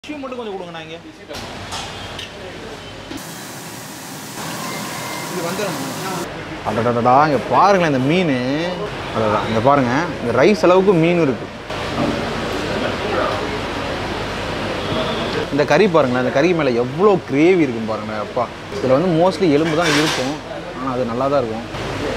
Tissue மட்டும் கொஞ்சம் கொடுங்க நான் இங்கே இது வந்துடும். அடடடா இங்கே பாருங்களேன் இந்த மீன். அதான் இங்கே பாருங்கள் இந்த ரைஸ் அளவுக்கு மீன் இருக்குது. இந்த கறி பாருங்களேன், இந்த கறி மேலே எவ்வளோ கிரேவி இருக்குன்னு பாருங்களேன். அப்பா இதில் வந்து மோஸ்ட்லி எலும்பு தான் இருக்கும், ஆனால் அது நல்லா தான் இருக்கும்.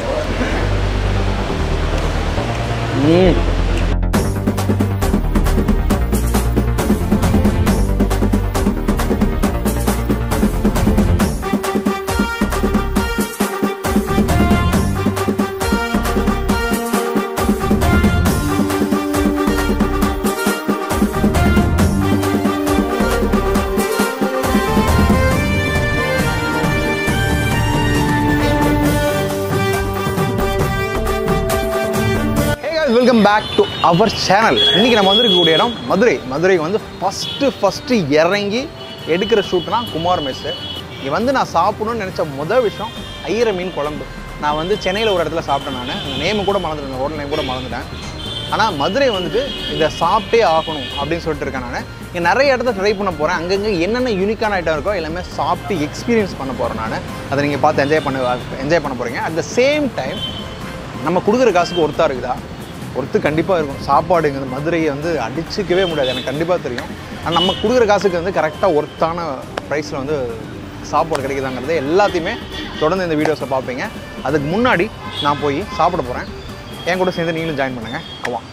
Welcome back to our channel. இன்றைக்கி நம்ம வந்துருக்கக்கூடிய இடம் மதுரை வந்து ஃபஸ்ட்டு இறங்கி எடுக்கிற ஷூட்னா குமார் மெஸ்ஸு. இங்கே வந்து நான் சாப்பிடணும்னு நினச்ச முதல் விஷயம் ஐயர மீன் குழம்பு. நான் வந்து சென்னையில் ஒரு இடத்துல சாப்பிட்டேன், நான் அந்த நேமு கூட மறந்துட்டேன், ஹோட்டல் நேம் கூட மறந்துட்டேன். ஆனால் மதுரை வந்துட்டு இதை சாப்பிட்டே ஆகணும் அப்படின்னு சொல்லிட்டு இருக்கேன். நான் இங்கே நிறைய இடத்த ட்ரை பண்ண போகிறேன். அங்கங்கே என்னென்ன யூனிக்கான ஐட்டம் இருக்கோ எல்லாமே சாப்பிட்டு எக்ஸ்பீரியன்ஸ் பண்ண போகிறேன். நான் அதை நீங்கள் பார்த்து என்ஜாய் பண்ண போகிறீங்க. அட் த சேம் டைம் நம்ம கொடுக்குற காசுக்கு ஒர்த்தாக இருக்குதா? ஒருத்து கண்டிப்பாக இருக்கும். சாப்பாடுங்கிறது மதுரையை வந்து அடிச்சிக்கவே முடியாது, எனக்கு கண்டிப்பாக தெரியும். ஆனால் நம்ம கொடுக்குற காசுக்கு வந்து கரெக்டாக ஒர்த்தான ப்ரைஸில் வந்து சாப்பாடு கிடைக்குதாங்கிறது எல்லாத்தையுமே தொடர்ந்து இந்த வீடியோஸில் பார்ப்பீங்க. அதுக்கு முன்னாடி நான் போய் சாப்பிட போகிறேன். என் கூட சேர்ந்து நீங்களும் ஜாயின் பண்ணுங்கள். ஆமாம்,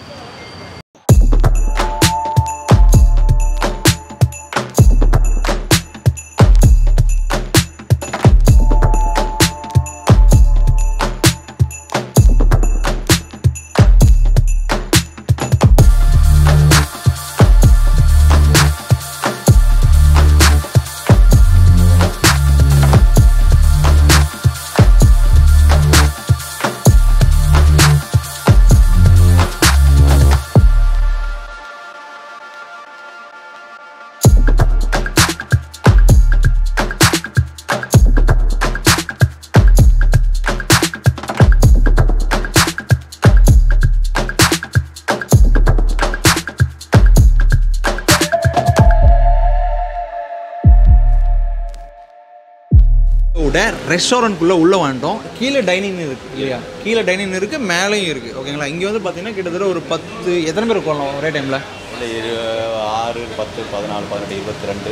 ரெஸ்டாரண்ட்குள்ளே உள்ளே வந்துட்டோம். கீழே டைனிங் இருக்குது இல்லையா? கீழே டைனிங் இருக்குது, மேலேயும் இருக்குது. ஓகேங்களா? இங்கே வந்து பார்த்தீங்கன்னா கிட்டத்தட்ட ஒரு 10 எத்தனை பேர் உட்காரலாம் ஒரே டைமில்? இல்லை 6, 10, 14, 18, 22,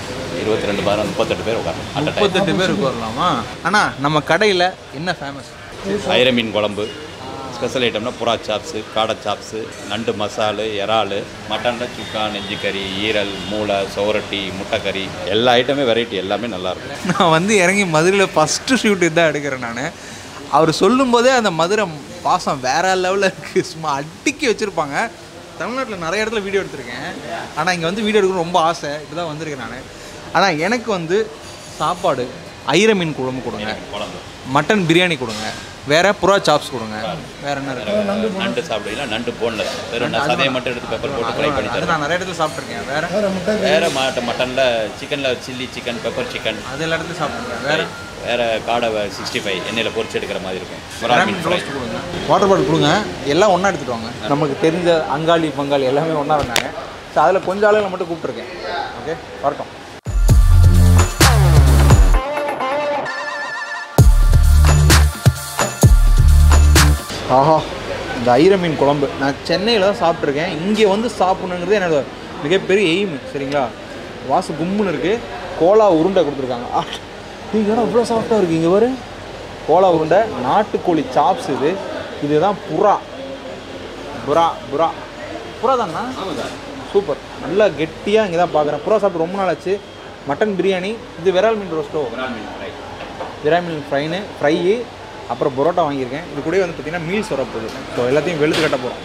22, 16, 38 பேர் உட்காரலாம். 38 பேர் உட்காரலாமா? ஆனால் நம்ம கடையில் என்ன ஃபேமஸ்? ஐர மீன் குழம்பு. ஸ்பெஷல் ஐட்டம்னா புறா சாப்ஸு, காடை சாப்ஸு, நண்டு மசாலு, இறால், மட்டனில் சுக்கா, நெஞ்சு கறி, ஈரல், மூளை, சோரட்டி, முட்டைக்கறி, எல்லா ஐட்டமே வெரைட்டி எல்லாமே நல்லாயிருக்கும். நான் வந்து இறங்கி மதுரையில் ஃபஸ்ட்டு ஷூட் இதான் எடுக்கிறேன். நான் அவர் சொல்லும்போதே அந்த மதுரை பாசம் வேறு லெவலில் இருக்குது. சும்மா அடிக்கி வச்சுருப்பாங்க. தமிழ்நாட்டில் நிறைய இடத்துல வீடியோ எடுத்திருக்கேன், ஆனால் இங்கே வந்து வீடியோ எடுக்கணும் ரொம்ப ஆசை. இப்படி தான் வந்திருக்கேன் நான். ஆனால் எனக்கு வந்து சாப்பாடு ஐர மீன் குழம்பு கொடுங்க, மட்டன் பிரியாணி கொடுங்க, வேறு புறா சாப்ஸ் கொடுங்க. வேறு என்ன இருக்குது? நண்டு சாப்பிடுவீங்களா? நண்டு போன்லெஸ், வெறும் சதையை மட்டும் எடுத்து பெப்பர் போட்டு ஃப்ரை பண்ணி தரேன். நான் நிறைய இடத்துல சாப்பிட்ருக்கேன். வேறு மட்டனில் சிக்கனில் சில்லி சிக்கன், பெப்பர் சிக்கன், அது எல்லா இடத்துலையும் சாப்பிட்ருக்கேன். வேறு காடை 65 எண்ணெயில் பொரிச்சு எடுக்கிற மாதிரி இருக்கும். ரோஸ்ட் கொடுங்க, வாட்டர் பாட்டில் கொடுங்க, எல்லாம் ஒன்றா எடுத்துகிட்டு வாங்க. நமக்கு தெரிஞ்ச அங்காளி பங்காளி எல்லாமே ஒன்றா இருந்தாங்க. ஸோ அதில் கொஞ்சம் ஆளுகளை மட்டும் கூப்பிட்ருக்கேன். ஓகே, வரட்டும். ஆஹா, இந்த ஐர மீன் குழம்பு நான் சென்னையில் தான் சாப்பிட்ருக்கேன். இங்கே வந்து சாப்பிட்ணுங்கிறது என்னோட மிகப்பெரிய எய்மு. சரிங்களா? வாசு கும்முன்னு இருக்குது. கோலா உருண்டை கொடுத்துருக்காங்க. நீங்கள் இவ்வளோ சாஃப்டாக இருக்குது. இங்கே வரும் கோலா உருண்டை, நாட்டுக்கோழி சாப்ஸ். இதுதான் புறா தானா? சூப்பர், நல்லா கெட்டியாக இங்கே தான் பார்க்குறேன். புறா சாப்பிட்டு ரொம்ப நாள் ஆச்சு. மட்டன் பிரியாணி, இது விரால் மீன் ரோஸ்ட்டோ, விரால் மீன் ஃப்ரை, அப்புறம் பரோட்டா வாங்கியிருக்கேன். இது கூட வந்து பார்த்திங்கன்னா மீல்ஸ் வரப்போகுது. ஸோ எல்லாத்தையும் வெளுத்து கட்ட போகிறோம்.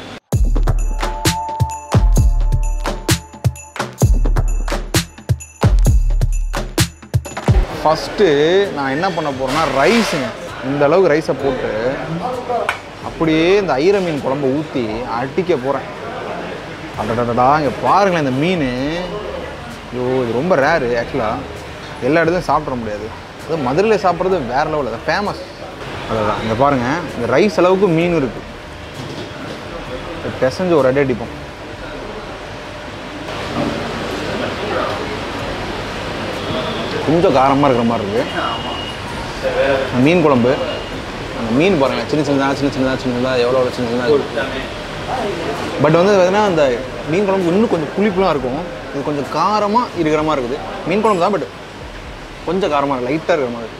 ஃபஸ்ட்டு நான் என்ன பண்ண போகிறேன்னா ரைஸுங்க. இந்த அளவுக்கு ரைஸை போட்டு அப்படியே இந்த ஐர மீன் குழம்பு ஊற்றி அடிக்க போகிறேன். அடடடா இங்கே பாருங்களேன் இந்த மீன். ஐயோ, இது ரொம்ப ரேரு ஆக்சுவலாக. எல்லா இடத்துலையும் சாப்பிட முடியாது. அது மதுரையில் சாப்பிட்றது வேறு லெவலில், அது ஃபேமஸ். அதுதான் இங்கே பாருங்கள், இந்த ரைஸ் அளவுக்கு மீன் இருக்குது. பிசைஞ்சு ஒரு அடி அடிப்போம். கொஞ்சம் காரமாக இருக்கிற மாதிரி இருக்குது. மீன் குழம்பு, அந்த மீன் பாருங்கள், சின்ன சின்னதாக எவ்வளோ சின்னதாக. பட் வந்து பார்த்தீங்கன்னா அந்த மீன் குழம்பு இன்னும் கொஞ்சம் புளிப்புலாம் இருக்கும். இது கொஞ்சம் காரமாக இருக்கிற மாதிரி இருக்குது. மீன் குழம்பு தான், பட் கொஞ்சம் காரமாக இருக்குது, லைட்டாக இருக்கிற மாதிரி.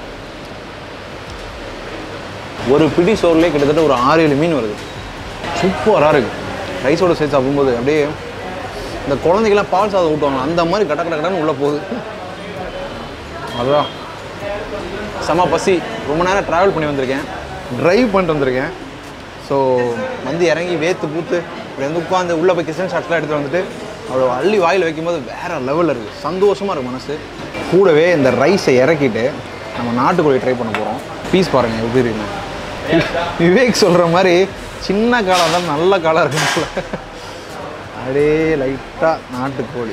ஒரு பிடி சோறுலேயே கிட்டத்தட்ட ஒரு 6-7 மீன் வருது. சூப்பராக இருக்குது. ரைஸோட சேர்த்து சாப்பிடும்போது அப்படியே இந்த குழந்தைக்கெல்லாம் பால் சாதம் ஊட்டுவாங்க, அந்த மாதிரி கடன்னு உள்ளே போகுது. அதுதான் செம பசி. ரொம்ப நேரம் ட்ராவல் பண்ணி வந்திருக்கேன், ட்ரைவ் பண்ணிட்டு வந்திருக்கேன். ஸோ வந்து இறங்கி வேத்து பூத்து இப்படி வந்து உட்காந்து உள்ளே போய் கிச்சன் ஷாட்ஸ்லாம் எடுத்துகிட்டு வந்துட்டு அவ்வளோ அள்ளி வாயில் வைக்கும்போது வேறு லெவலில் இருக்குது. சந்தோஷமாக இருக்குது மனசு. கூடவே இந்த ரைஸை இறக்கிட்டு நம்ம நாட்டுக்கோழி ட்ரை பண்ண போகிறோம். பீஸ் பாருங்கள் எப்படி இருக்குங்க. விவேக் சொல்கிற மாதிரி சின்ன காலம் தான் நல்ல காலம் இருக்குங்கள. அப்படியே லைட்டாக நாட்டுக்கோழி.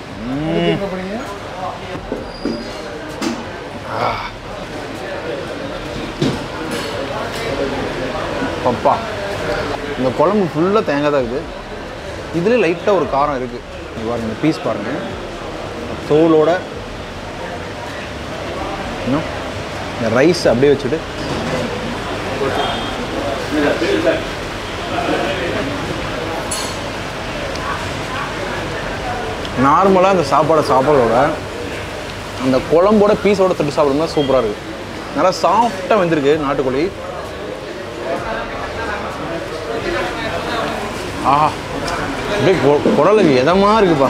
பப்பா, இந்த குழம்பு ஃபுல்லாக தேங்காய் தான் இருக்குது. இதுலேயே லைட்டாக ஒரு காரம் இருக்குது. இது பாருங்கள், இந்த பீஸ் பாருங்கள், தோலோட இன்னும் இந்த ரைஸ் அப்படியே வச்சுட்டு நார்மலாக அந்த சாப்பாடோட அந்த குழம்போட பீஸோட தொட்டு சாப்பிடும்போது சூப்பராக இருக்குது. நல்லா சாஃப்டாக வெந்திருக்கு நாட்டுக்கோழி. ஆஹா, அப்படியே குடலுக்கு எதமாக இருக்குப்பா,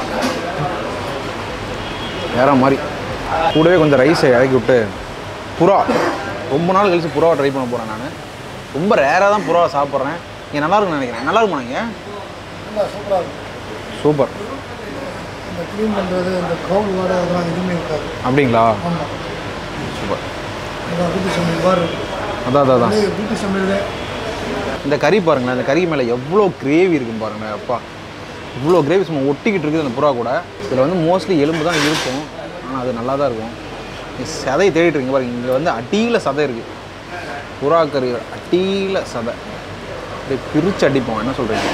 வேற மாதிரி. கூடவே கொஞ்சம் ரைஸை இறக்கி விட்டு புறா, ரொம்ப நாள் கழிச்சு புறாவை ட்ரை பண்ண போகிறேன். நான் ரொம்ப ரேராக தான் புறாவை சாப்பிட்றேன். இங்கே நல்லாயிருக்குன்னு நினைக்கிறேன். நல்லா இருக்குமா நீங்கள்? சூப்பர். க்ளீன் பண்ணுறது, இந்த கவுல் வாடை அதெல்லாம் எதுவுமே இருக்காது. அப்படிங்களா? ஆமாம், சூப்பர். வீட்டு சமையல் பாரு. அதான் வீட்டு சமையல். இந்த கறி பாருங்களேன், இந்த கறி மேலே எவ்வளோ கிரேவி இருக்குன்னு பாருங்களேன். அப்பா, இவ்வளோ கிரேவி சும்மா ஒட்டிக்கிட்டு இருக்குது அந்த புறா கூட. இதில் வந்து மோஸ்ட்லி எலும்பு தான் இருக்கும், ஆனால் அது நல்லா தான் இருக்கும். சதையை தேடிட்டு இருக்கீங்க பாருங்க, இங்கே வந்து அடியில் சதை இருக்குது. புறா கறி அடியில் சதை அப்படியே பிரித்து அடிப்போம். என்ன சொல்கிறீங்க?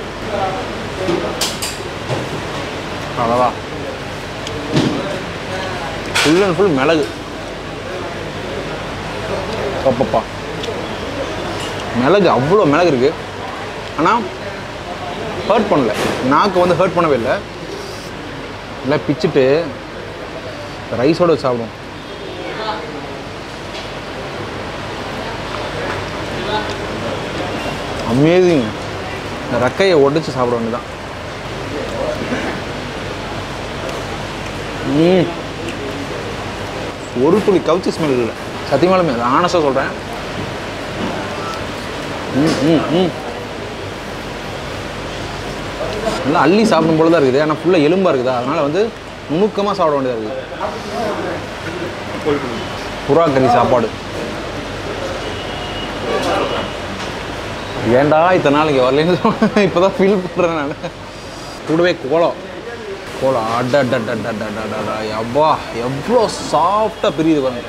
அவ்வளோவா, ஃபுல் அண்ட் ஃபுல் மிளகு. அப்பப்பா, மிளகு அவ்வளோ மிளகு இருக்குது. ஆனால் ஹர்ட் பண்ணல, நாக்கு வந்து ஹர்ட் பண்ணவே இல்லை. இல்லை பிச்சுட்டு ரைஸோடு சாப்பிடும். அமேசிங். இந்த ரெக்கையை உடைச்சு சாப்பிட வேண்டியதான். ஒரு துளி கவுச்சி ஸ்மெல் இல்லை சத்தியமாலுமே, அது ஆனஸ்டாக சொல்கிறேன். நல்லா அள்ளி சாப்பிடும் போல தான் இருக்குது. ஆனால் ஃபுல்லாக எலும்பாக இருக்குதா, அதனால் வந்து நுணுக்கமாக சாப்பிட வேண்டியதாக இருக்குது. புறா கறி சாப்பாடு. ஏண்டா இத்தனை நாளைக்கு வரலன்னு இப்போ தான் ஃபீல் பண்ணுறேன் நான். கூடவே கோலம் அடடடடடடடா, அப்பா எவ்வளோ சாஃப்டாக பிரியுது பாருங்க.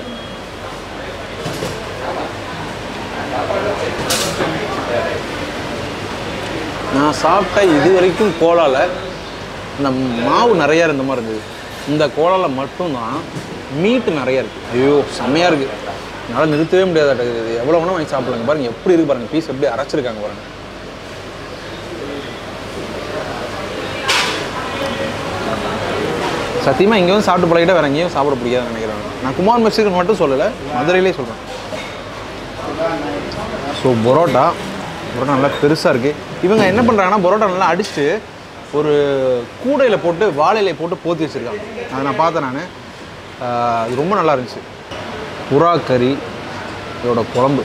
நான் சாப்பிட்ட இது வரைக்கும் கோலாவில் இந்த மாவு நிறையா இருந்த மாதிரி இருக்குது. இந்த கோலாவில் மட்டும்தான் மீட்டு நிறையா இருக்குது. ஐயோ செம்மையாக இருக்குது, என்னால் நிறுத்தவே முடியாத. இது எவ்வளோ வேணால் வாங்கி சாப்பிட்லாங்க. பாருங்கள் எப்படி இருக்குது பாருங்கள், பீஸ் எப்படி அரைச்சிருக்காங்க பாருங்கள். சத்தியமாக இங்கே வந்து சாப்பிட்டு பழகிட்ட வேறு எங்கேயும் சாப்பிட பிடிக்காதுன்னு நினைக்கிறேன். நான் குமார் மெஸ்ஸுக்கு மட்டும் சொல்லலை, மதுரையிலே சொல்கிறேன். ஸோ பரோட்டா நல்லா பெருசாக இருக்குது. இவங்க என்ன பண்ணுறாங்கன்னா பரோட்டா நல்லா அடிச்சுட்டு ஒரு கூடையில் போட்டு வாழையில போட்டு போற்றி வச்சுருக்காங்க. அதை நான் பார்த்தேன். நான் அது ரொம்ப நல்லா இருந்துச்சு. புறா கறி, இதோட குழம்பு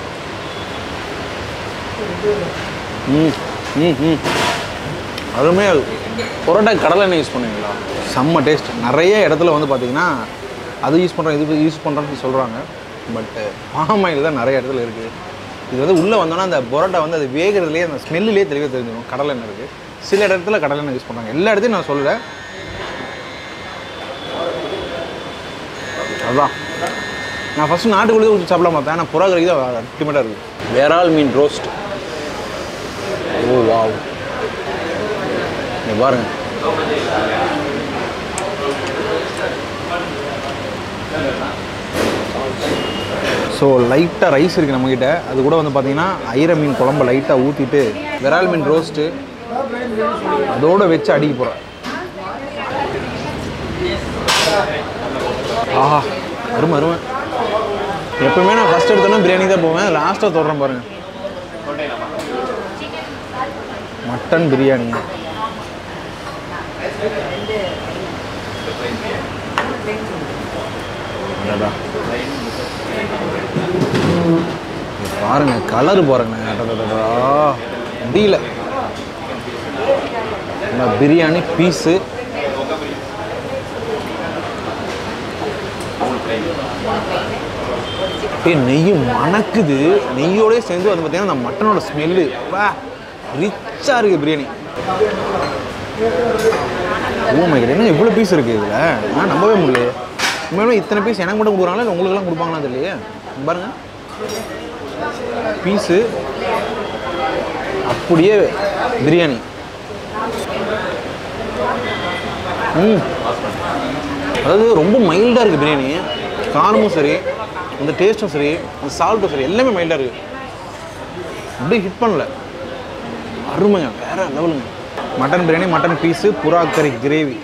அருமையாக இருக்கும். பரோட்டா கடலை எண்ணெய் யூஸ் பண்ணுவீங்களா? செம்ம டேஸ்ட். நிறைய இடத்துல வந்து பார்த்திங்கன்னா அது யூஸ் பண்ணுறோம், இது யூஸ் பண்ணுறோன்னு சொல்கிறாங்க. பட்டு பாம் ஆயில் தான் நிறைய இடத்துல இருக்குது. இது வந்து உள்ளே வந்தோன்னா அந்த பரோட்டா வந்து அது வேகிறதுலேயே அந்த ஸ்மெல்லுலேயே தெளிவாக தெரிஞ்சிடும் கடலை எண்ணெய் இருக்குது. சில இடத்துல கடலை எண்ணெய் யூஸ் பண்ணுறாங்க, எல்லா இடத்தையும் நான் சொல்லலை. அதுதான் நான் ஃபஸ்ட்டு நாட்டுக்குள்ளே ஊற்றி சாப்பிடலாம் பார்த்தேன். ஆனால் புறா கறி தான் அல்டிமேட்டாக இருக்குது. வேறால் மீன் ரோஸ்ட். ஓ வாவ், இங்கே பாருங்கள். ஸோ லைட்டாக ரைஸ் இருக்குது நம்மக்கிட்ட. அது கூட வந்து பார்த்திங்கன்னா ஐர மீன் குழம்பு லைட்டாக ஊற்றிட்டு விரால் மீன் ரோஸ்ட்டு அதோடு வச்சு அடிக்க போகிறேன். ஆஹா அருமை அருமை. எப்பவுமே நான் ஃபஸ்ட் எடுத்தோன்னா பிரியாணி தான் போவேன், லாஸ்ட்டாக தொடறேன் பாருங்கள். மட்டன் பிரியாணி பாருங்க, கலர் பாருங்க, முடியல. பிரியாணி பீஸு நெய் மணக்குது. நெய்யோடய சேர்ந்து வந்து பார்த்தீங்கன்னா அந்த மட்டனோட ஸ்மெல்லு வா ரிச்சாக இருக்குது பிரியாணி. ஓ மை காட், என்ன இவ்வளோ பீஸ் இருக்குது இதில்? நான் நம்பவே முடியல. உண்மையிலே இத்தனை பீஸ் எனக்கு மட்டும் கொடுக்குறாங்களா இல்லை உங்களுக்கெல்லாம் கொடுப்பாங்களா தெரியலையே. பாருங்க பீஸு அப்படியே பிரியாணி. அதாவது ரொம்ப மைல்டாக இருக்குது பிரியாணி. காரமும் சரி, அந்த டேஸ்ட்டும் சரி, அந்த சால்ட்டும் சரி, எல்லாமே மைல்டாக இருக்குது. அப்படியே ஹிட் பண்ணல. அருமைங்க, வேறு லெவலுங்க. மட்டன் பிரியாணி, மட்டன் பீஸு, புறா கறி கிரேவி.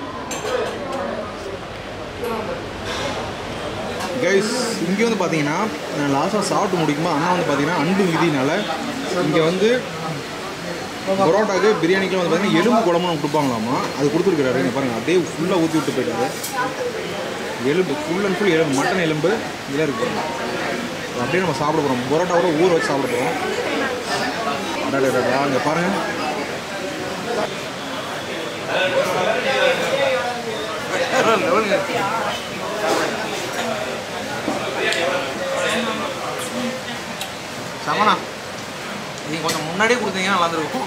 கைஸ் இங்கே வந்து பார்த்தீங்கன்னா நான் லாஸ்ட்டாக சாப்பிட்டு முடிக்கும்போது அண்ணா வந்து பார்த்தீங்கன்னா அன்பு விதினால இங்கே வந்து பரோட்டாக்கு பிரியாணிக்கெலாம் வந்து பார்த்தீங்கன்னா எலும்பு குழம்புன்னு கொடுப்பாங்களாமா. அது கொடுத்துருக்குறாரு. இங்கே பாருங்கள், அப்படியே ஃபுல்லாக ஊற்றி விட்டு போயிட்டாரு. எலும்பு ஃபுல் அண்ட் ஃபுல் எலும்பு, மட்டன் எலும்பு இதெல்லாம் இருக்குது. அப்படியே நம்ம சாப்பிட போகிறோம். பரோட்டாவோட ஊற வச்சு சாப்பிட போகிறோம். அங்கே பாருங்கள், சமனா நீங்கள் கொஞ்சம் முன்னாடியே கொடுத்தீங்கன்னா நல்லா இருக்கும்.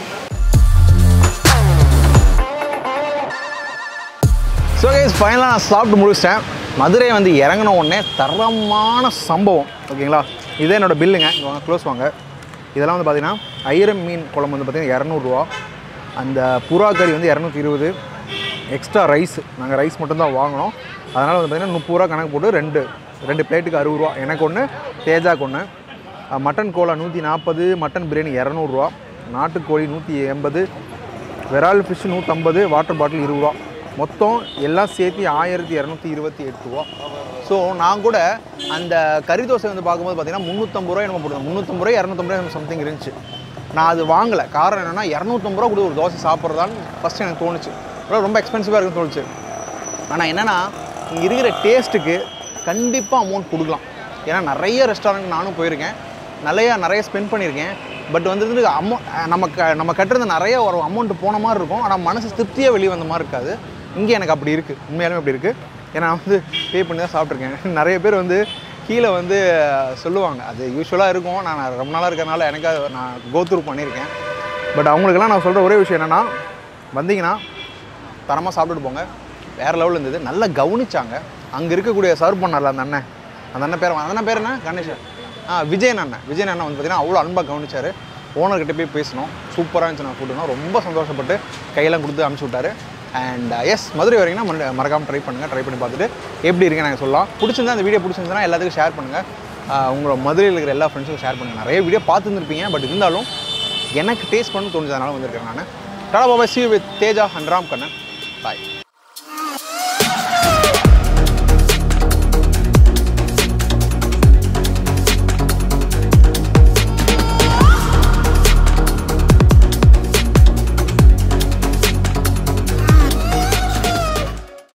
ஸோ கைஸ் ஃபைனலாக நான் சாப்பிட்டு முடிச்சிட்டேன். மதுரை வந்து இறங்கின உடனே தரமான சம்பவம். ஓகேங்களா, இதே என்னோடய பில்லுங்க. இங்கே வாங்க, க்ளோஸ் வாங்க. இதெல்லாம் வந்து பார்த்திங்கன்னா ஐரம் மீன் குழம்பு வந்து பார்த்திங்கன்னா 200 அந்த புறா கறி வந்து 220. எக்ஸ்ட்ரா ரைஸ், நாங்கள் ரைஸ் மட்டும்தான் வாங்கினோம். அதனால் வந்து பார்த்திங்கன்னா 30 கணக்கு போட்டு ரெண்டு பிளேட்டுக்கு 60 எனக்கு ஒன்று, தேஜாக்கு ஒன்று. மட்டன் கோலா 140, மட்டன் பிரியாணி 200, நாட்டுக்கோழி 180, விரால் ஃபிஷ் 150, வாட்டர் பாட்டில் 20. மொத்தம் எல்லாம் சேர்த்து 1228. ஸோ நான் கூட அந்த கறி தோசை வந்து பார்க்கும்போது பார்த்தீங்கன்னா 350 ரூபாய் நம்ம போடுவோம். 350 ரூபாய் 250 ரூபாய் சம்திங் இருந்துச்சு. நான் அது வாங்கலை. காரணம் என்னென்னா 250 ரூபா கூட ஒரு தோசை சாப்பிட்றதான்னு ஃபஸ்ட்டு எனக்கு தோணுச்சு. ரொம்ப எக்ஸ்பென்சிவாக இருக்குன்னு தோணுச்சு. ஆனால் என்னென்னா இங்கே இருக்கிற டேஸ்ட்டுக்கு கண்டிப்பாக அமௌண்ட் கொடுக்கலாம். ஏன்னா நிறைய ரெஸ்டாரண்ட் நானும் போயிருக்கேன், நிறைய ஸ்பெண்ட் பண்ணியிருக்கேன். பட் வந்து நம்ம கட்டுறது நிறைய ஒரு அமௌண்ட்டு போன மாதிரி இருக்கும். ஆனால் மனசு திருப்தியாக வெளியே வந்த மாதிரி இருக்காது. இங்கே எனக்கு அப்படி இருக்குது, உண்மையாலுமே அப்படி இருக்குது. ஏன்னா நான் வந்து பே பண்ணி தான் சாப்பிட்ருக்கேன். நிறைய பேர் வந்து கீழே வந்து சொல்லுவாங்க, அது யூஸ்வலாக இருக்கும். நான் ரொம்ப நாளாக இருக்கிறனால எனக்கு நான் கோத்ரூ பண்ணியிருக்கேன். பட் அவங்களுக்கெல்லாம் நான் சொல்கிற ஒரே விஷயம் என்னென்னா, வந்தீங்கன்னா தரமாக சாப்பிட்டுட்டு போங்க. வேறு லெவலில் இருந்தது. நல்லா கவனிச்சாங்க. அங்கே இருக்கக்கூடிய சர்வ் பண்ணார்ல அந்த அண்ணன் பேர் என்ன கணேஷன், விஜயன் அண்ணன் வந்து பார்த்திங்கன்னா அவ்வளோ அன்பாக கவனிச்சார். ஓனர்கிட்ட போய் பேசணும். சூப்பராக இருந்துச்சு. நான் ஃபுட்டுனா ரொம்ப சந்தோஷப்பட்டு கையெல்லாம் கொடுத்து அனுப்பிச்சி விட்டார். அண்ட் எஸ், மதுரை வரீங்கன்னா மறக்காமல் ட்ரை பண்ணி பார்த்துட்டு எப்படி இருக்குன்னு எனக்கு சொல்லலாம். பிடிச்சிருந்தா அந்த வீடியோ பிடிச்சிருந்தா எல்லாத்துக்கும் ஷேர் பண்ணுங்கள். உங்களோட மதுரையில் இருக்கிற எல்லா ஃப்ரெண்ட்ஸுக்கும் ஷேர் பண்ணுங்கள். நிறைய வீடியோ பார்த்துருந்துருப்பீங்க, பட் இருந்தாலும் எனக்கு டேஸ்ட் பண்ண தோணுது, அதனால் வந்திருக்கேன் நான். Tata bye bye, see you with Teja and Ramkannan. Bye.